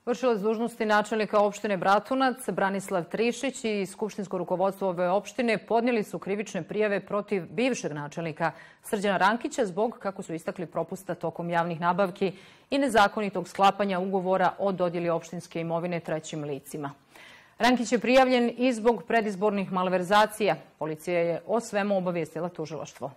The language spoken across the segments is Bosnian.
Vršilac dužnosti načelnika opštine Bratunac, Branislav Trišić i skupštinsko rukovodstvo ove opštine podnijeli su krivične prijave protiv bivšeg načelnika Srđana Rankića zbog, kako su istakli, propusta tokom javnih nabavki i nezakonitog sklapanja ugovora o dodjeli opštinske imovine trećim licima. Rankić je prijavljen i zbog predizbornih malverzacija. Policija je o svemu obavijestila tužilaštvo.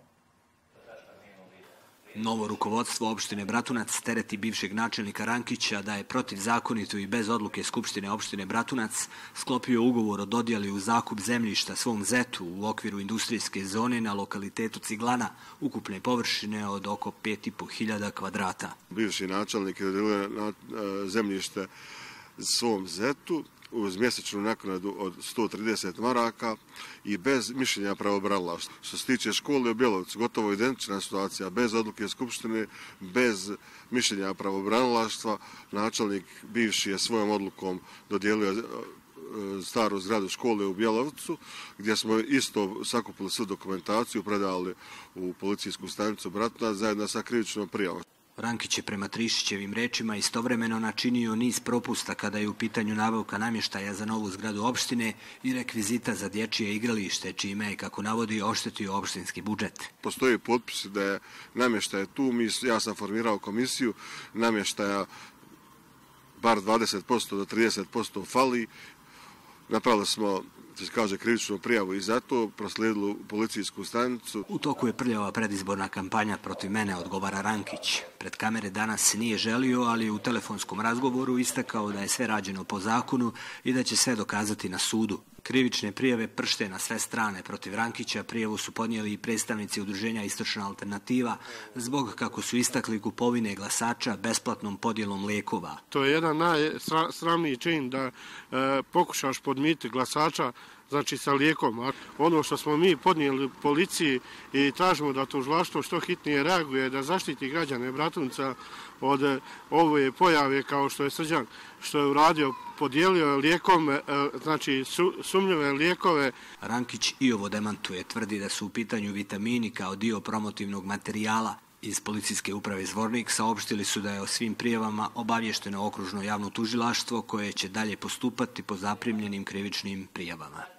Novo rukovodstvo opštine Bratunac tereti bivšeg načelnika Rankića da je protivzakonito i bez odluke Skupštine opštine Bratunac sklopio ugovor o dodjeli u zakup zemljišta svom zetu u okviru industrijske zone na lokalitetu Ciglana, ukupne površine od oko 5.500 kvadrata. Bivši načelnik je dodjelio zemljište svom zetu uz mjesečnu naknadu od 130 maraka i bez mišljenja pravobranilaštva. Što se tiče škole u Bjelovcu, gotovo identična situacija, bez odluke Skupštine, bez mišljenja pravobranilaštva. Načelnik bivši je svojom odlukom dodijelio staru zgradu škole u Bjelovcu, gdje smo isto sakupili svu dokumentaciju, predali u policijsku stanicu Bratunac zajedno sa krivičnom prijavom. Rankić je prema Trišićevim rečima istovremeno načinio niz propusta kada je u pitanju nabavka namještaja za novu zgradu opštine i rekvizita za dječje igralište, čime je, kako navodi, oštetio opštinski budžet. Postoji potpis da je namještaj tu, ja sam formirao komisiju, namještaja bar 20% do 30% fali. Napravili smo, se kaže, krivičnu prijavu i zato proslijedili policijsku stanicu. U toku je prljava predizborna kampanja protiv mene, odgovara Rankić. Pred kamere danas nije želio, ali u telefonskom razgovoru istakao da je sve rađeno po zakonu i da će sve dokazati na sudu. Krivične prijave pršte na sve strane protiv Rankića. Prijavu su podnijeli i predstavnici udruženja Istočna alternativa zbog, kako su istakli, kupovine glasača besplatnom podjelom lijekova. To je jedan najsramniji čin da pokušaš podmititi glasača, znači sa lijekom. Ono što smo mi podnijeli policiji i tražimo da tužilaštvo što hitnije reaguje, da zaštiti građane Bratunca od ove pojave kao što je Srđan, što je uradio, podijelio lijekom, znači sumnjive lijekove. Rankić i ovo demantuje, tvrdi da su u pitanju vitamini kao dio promotivnog materijala. Iz policijske uprave Zvornik saopštili su da je o svim prijavama obavješteno okružno javno tužilaštvo koje će dalje postupati po zaprimljenim krivičnim prijavama.